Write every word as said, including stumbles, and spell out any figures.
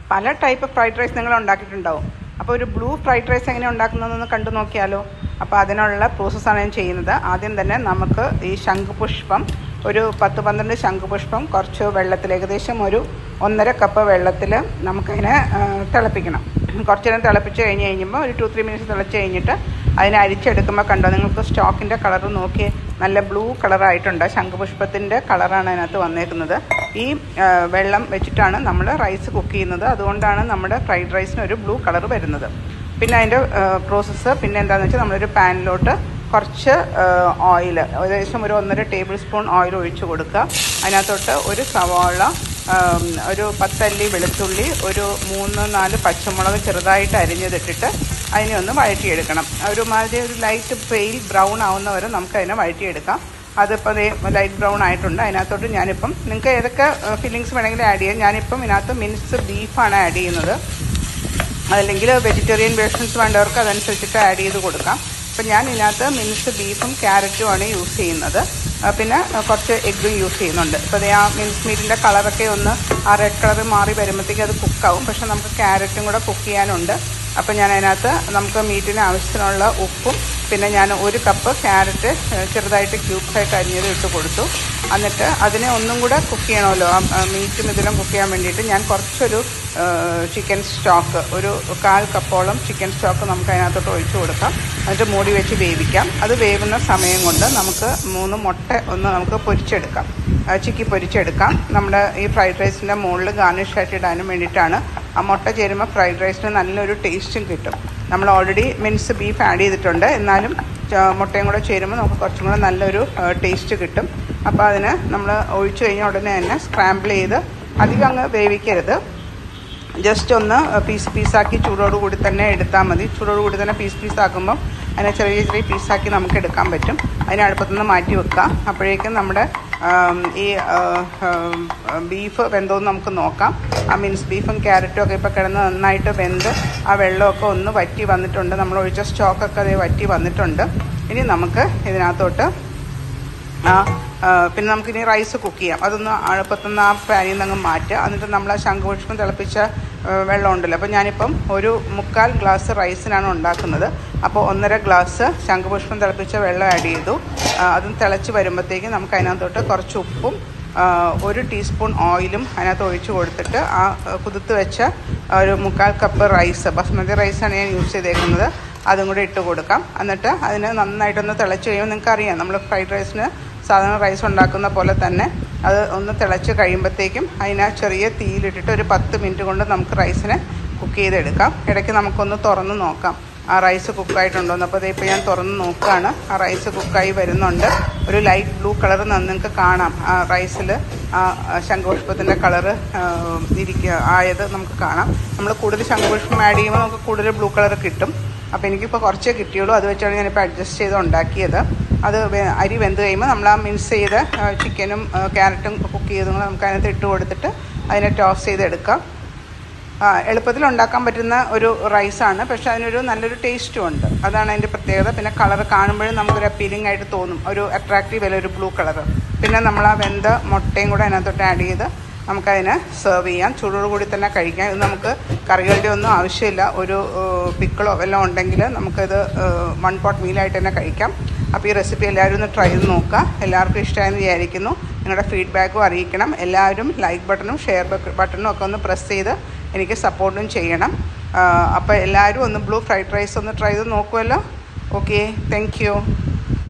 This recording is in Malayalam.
പല ടൈപ്പ് ഫ്രൈഡ് റൈസ് നിങ്ങൾ ഉണ്ടാക്കിയിട്ടുണ്ടാവും. അപ്പോൾ ഒരു ബ്ലൂ ഫ്രൈഡ് റൈസ് എങ്ങനെ ഉണ്ടാക്കുന്നതെന്ന് കണ്ടു നോക്കിയാലോ. അപ്പോൾ അതിനുള്ള പ്രോസസ്സാണ് ഞാൻ ചെയ്യുന്നത്. ആദ്യം തന്നെ നമുക്ക് ഈ ശംഖുപുഷ്പം ഒരു പത്ത് പന്ത്രണ്ട് ശംഖുപുഷ്പം കുറച്ച് വെള്ളത്തിൽ, ഏകദേശം ഒരു ഒന്നര കപ്പ് വെള്ളത്തിൽ നമുക്കതിനെ തിളപ്പിക്കണം. കുറച്ച് നേരം തിളപ്പിച്ച് കഴിഞ്ഞ് കഴിയുമ്പോൾ ഒരു ടു ത്രീ മിനിറ്റ്സ് തിളച്ച് കഴിഞ്ഞിട്ട് അതിനെ അരിച്ചെടുക്കുമ്പോൾ കണ്ടോ നിങ്ങൾക്ക് സ്റ്റോക്കിൻ്റെ കളർ നോക്കി നല്ല ബ്ലൂ കളറായിട്ടുണ്ട്. ശംഖുപുഷ്പത്തിൻ്റെ കളറാണ് അതിനകത്ത് വന്നേക്കുന്നത്. ഈ വെള്ളം വെച്ചിട്ടാണ് നമ്മൾ റൈസ് കുക്ക് ചെയ്യുന്നത്. അതുകൊണ്ടാണ് നമ്മുടെ ഫ്രൈഡ് റൈസിന് ഒരു ബ്ലൂ കളർ വരുന്നത്. പിന്നെ അതിൻ്റെ പ്രോസസ്സ് പിന്നെ എന്താണെന്ന് വെച്ചാൽ നമ്മളൊരു പാനിലോട്ട് കുറച്ച് ഓയിൽ, ഏകദേശം ഒരു ഒന്നര ടേബിൾ സ്പൂൺ ഓയിൽ ഒഴിച്ച് കൊടുക്കുക. അതിനകത്തോട്ട് ഒരു സവാള, ഒരു പത്തല്ലി വെളുത്തുള്ളി, ഒരു മൂന്ന് നാല് പച്ചമുളക് ചെറുതായിട്ട് അരിഞ്ഞതിട്ടിട്ട് അതിനെ ഒന്ന് വഴറ്റിയെടുക്കണം. ഒരുമാതിരി ഒരു ലൈറ്റ് പെയിൽ ബ്രൗൺ ആവുന്ന വരെ നമുക്കതിനെ വഴറ്റിയെടുക്കാം. അതിപ്പോൾ അതേ ലൈറ്റ് ബ്രൗൺ ആയിട്ടുണ്ട്. അതിനകത്തോട്ട് ഞാനിപ്പം നിങ്ങൾക്ക് ഏതൊക്കെ ഫില്ലിങ്സ് വേണമെങ്കിലും ആഡ് ചെയ്യാം. ഞാനിപ്പം ഇതിനകത്ത് മിൻസ് ബീഫാണ് ആഡ് ചെയ്യുന്നത്. അതല്ലെങ്കിൽ വെജിറ്റേറിയൻ വേർഷൻസ് വേണ്ടവർക്ക് അതനുസരിച്ചിട്ട് ആഡ് ചെയ്ത് കൊടുക്കാം. അപ്പം ഞാൻ ഇതിനകത്ത് മിൻസ് ബീഫും ക്യാരറ്റുമാണ് യൂസ് ചെയ്യുന്നത്. പിന്നെ കുറച്ച് എഗ്ഗും യൂസ് ചെയ്യുന്നുണ്ട്. അപ്പോൾ അതേ ആ മിൻസ് മീറ്റിൻ്റെ കളറൊക്കെ ഒന്ന് ആ റെഡ് കളർ മാറി വരുമ്പോഴത്തേക്ക് അത് കുക്കാവും. പക്ഷെ നമുക്ക് ക്യാരറ്റും കൂടെ കുക്ക് ചെയ്യാനുണ്ട്. അപ്പം ഞാൻ അതിനകത്ത് നമുക്ക് മീറ്റിന് ആവശ്യത്തിനുള്ള ഉപ്പും പിന്നെ ഞാൻ ഒരു കപ്പ് ക്യാരറ്റ് ചെറുതായിട്ട് ക്യൂബ്സായിട്ട് അരിഞ്ഞത് ഇട്ട് കൊടുത്തു. എന്നിട്ട് അതിനെ ഒന്നും കൂടെ കുക്ക് ചെയ്യണമല്ലോ, ആ മീറ്റും ഇതിലും കുക്ക് ചെയ്യാൻ വേണ്ടിയിട്ട് ഞാൻ കുറച്ചൊരു ചിക്കൻ സ്റ്റോക്ക്, ഒരു കാൽ കപ്പോളം ചിക്കൻ സ്റ്റോക്ക് നമുക്ക് അതിനകത്തോട്ട് ഒഴിച്ചു കൊടുക്കാം. എന്നിട്ട് മൂടി വെച്ച് വേവിക്കാം. അത് വേവുന്ന സമയം കൊണ്ട് നമുക്ക് മൂന്ന് മുട്ട ഒന്ന് നമുക്ക് പൊരിച്ചെടുക്കാം, ചിക്കി പൊരിച്ചെടുക്കാം. നമ്മുടെ ഈ ഫ്രൈഡ് റൈസിൻ്റെ മുകളിൽ ഗാർണിഷായിട്ട് ഇടാനും വേണ്ടിയിട്ടാണ്. ആ മുട്ട ചേരുമ്പോൾ ഫ്രൈഡ് റൈസിന് നല്ലൊരു ടേസ്റ്റും കിട്ടും. നമ്മൾ ഓൾറെഡി മിൻസ് ബീഫ് ആഡ് ചെയ്തിട്ടുണ്ട്, എന്നാലും മുട്ടയും കൂടെ ചേരുമ്പോൾ നമുക്ക് കുറച്ചും കൂടെ നല്ലൊരു ടേസ്റ്റ് കിട്ടും. അപ്പോൾ അതിന് നമ്മൾ ഒഴിച്ചു കഴിഞ്ഞാൽ ഉടനെ തന്നെ സ്ക്രാമ്പിൾ ചെയ്ത് അധികം അങ്ങ് വേവിക്കരുത്. ജസ്റ്റ് ഒന്ന് പീസ് പീസാക്കി ചൂടോട് കൂടി തന്നെ എടുത്താൽ മതി. ചൂടോട് കൂടി തന്നെ പീസ് പീസാക്കുമ്പം അതിനെ ചെറിയ ചെറിയ പീസാക്കി നമുക്ക് എടുക്കാൻ പറ്റും. അതിനെ അടുപ്പത്തുനിന്ന് മാറ്റി വെക്കുക. അപ്പോഴേക്കും നമ്മുടെ ഈ ബീഫ് വെന്തോന്ന് നമുക്ക് നോക്കാം. ആ മിൻസ് ബീഫും ക്യാരറ്റും ഒക്കെ ഇപ്പോൾ കിടന്ന് നന്നായിട്ട് വെന്ത് ആ വെള്ളമൊക്കെ ഒന്ന് വറ്റി വന്നിട്ടുണ്ട്. നമ്മൾ ഒഴിച്ച സ്റ്റോക്കൊക്കെ അതേ വറ്റി വന്നിട്ടുണ്ട്. ഇനി നമുക്ക് ഇതിനകത്തോട്ട് പിന്നെ നമുക്കിനി റൈസ് കുക്ക് ചെയ്യാം. അതൊന്ന് അടുപ്പത്തുനിന്ന് ആ പാനിൽ നിന്ന് അങ്ങ് മാറ്റുക. എന്നിട്ട് നമ്മൾ ആ ശംഖുപുഷ്പം തിളപ്പിച്ച വെള്ളം ഉണ്ടല്ലോ, അപ്പോൾ ഞാനിപ്പം ഒരു മുക്കാൽ ഗ്ലാസ് റൈസിനാണ് ഉണ്ടാക്കുന്നത്. അപ്പോൾ ഒന്നര ഗ്ലാസ് ശംഖുപുഷ്പം തിളപ്പിച്ച വെള്ളം ആഡ് ചെയ്തു. അതും തിളച്ച് വരുമ്പോഴത്തേക്കും നമുക്ക് അതിനകത്തോട്ട് കുറച്ച് ഉപ്പും ഒരു ടീസ്പൂൺ ഓയിലും അതിനകത്ത് ഒഴിച്ച് കൊടുത്തിട്ട് ആ കുതിർത്ത് വെച്ച ഒരു മുക്കാൽ കപ്പ് റൈസ്, ബസ്മതി റൈസാണ് ഞാൻ യൂസ് ചെയ്തേക്കുന്നത്, അതും കൂടെ ഇട്ട് കൊടുക്കാം. എന്നിട്ട് അതിന് നന്നായിട്ടൊന്ന് തിളച്ച് കഴിയുമ്പോൾ നിങ്ങൾക്കറിയാം നമ്മൾ ഫ്രൈഡ് റൈസിന് സാധാരണ റൈസ് ഉണ്ടാക്കുന്ന പോലെ തന്നെ അത് ഒന്ന് തിളച്ച് കഴിയുമ്പോഴത്തേക്കും അതിനെ ചെറിയ തീയിലിട്ടിട്ട് ഒരു പത്ത് മിനിറ്റ് കൊണ്ട് നമുക്ക് റൈസിനെ കുക്ക് ചെയ്തെടുക്കാം. ഇടയ്ക്ക് നമുക്കൊന്ന് തുറന്ന് നോക്കാം ആ റൈസ് കുക്കായിട്ടുണ്ടോയെന്ന്. അപ്പോൾ അതേ ഇപ്പോൾ ഞാൻ തുറന്ന് നോക്കുകയാണ്. ആ റൈസ് കുക്കായി വരുന്നുണ്ട്. ഒരു ലൈറ്റ് ബ്ലൂ കളർ നിങ്ങൾക്ക് കാണാം. ആ റൈസിൽ ആ ശംഖുപുഷ്പത്തിൻ്റെ കളറ് ഇരിക്കുക ആയത് നമുക്ക് കാണാം. നമ്മൾ കൂടുതൽ ശംഖുപുഷ്പം ആഡ് ചെയ്യുമ്പോൾ നമുക്ക് കൂടുതൽ ബ്ലൂ കളർ കിട്ടും. അപ്പോൾ എനിക്കിപ്പോൾ കുറച്ചേ കിട്ടിയുള്ളൂ. അത് വെച്ചാണ് ഞാനിപ്പോൾ അഡ്ജസ്റ്റ് ചെയ്ത് ഉണ്ടാക്കിയത്. അത് അരി വെന്ത് കഴിയുമ്പോൾ നമ്മൾ ആ മിക്സ് ചെയ്ത് ചിക്കനും ക്യാരറ്റും കുക്ക് ചെയ്തും കൂടെ നമുക്ക് അതിനകത്ത് ഇട്ട് കൊടുത്തിട്ട് അതിനെ ടോസ് ചെയ്തെടുക്കാം. എളുപ്പത്തിൽ ഉണ്ടാക്കാൻ പറ്റുന്ന ഒരു റൈസാണ്. പക്ഷേ അതിനൊരു നല്ലൊരു ടേസ്റ്റും ഉണ്ട്. അതാണ് അതിൻ്റെ പ്രത്യേകത. പിന്നെ കളർ കാണുമ്പോഴും നമുക്കൊരു അപ്പീലിംഗ് ആയിട്ട് തോന്നും, ഒരു അട്രാക്റ്റീവ് അല്ല ഒരു ബ്ലൂ കളർ. പിന്നെ നമ്മൾ ആ വെന്ത മുട്ടയും കൂടെ അതിനകത്തോട്ട് ആഡ് ചെയ്ത് നമുക്കതിനെ സെർവ് ചെയ്യാം. ചൂടോട് കൂടി തന്നെ കഴിക്കാം. ഇത് നമുക്ക് കറികളുടെ ഒന്നും ആവശ്യമില്ല. ഒരു പിക്കിളോ എല്ലാം ഉണ്ടെങ്കിൽ നമുക്കിത് വൺ പോട്ട് മീലായിട്ട് തന്നെ കഴിക്കാം. അപ്പോൾ ഈ റെസിപ്പി എല്ലാവരും ഒന്ന് ട്രൈ ചെയ്ത് നോക്കുക. എല്ലാവർക്കും ഇഷ്ടമായെന്ന് വിചാരിക്കുന്നു. നിങ്ങളുടെ ഫീഡ്ബാക്കും അറിയിക്കണം. എല്ലാവരും ലൈക്ക് ബട്ടണും ഷെയർ ബട്ടണും ഒക്കെ ഒന്ന് പ്രസ് ചെയ്ത് എനിക്ക് സപ്പോർട്ടും ചെയ്യണം. അപ്പോൾ എല്ലാവരും ഒന്ന് ബ്ലൂ ഫ്രൈഡ് റൈസ് ഒന്ന് ട്രൈ ചെയ്ത് നോക്കുമല്ലോ. Okay, thank you.